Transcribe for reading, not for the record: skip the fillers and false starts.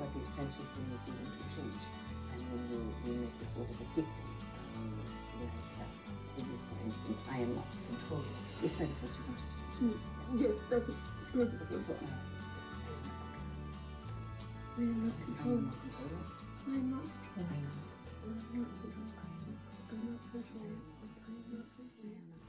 what the essential thing is you want to change. And when you make this sort of addictive, for instance, I am not controlling. Yes, that is what you want to do. Yes, that's perfect. Okay, so I am not controlling. I am not I am controlling. I am not controlling. I am not controlling. I am not controlling.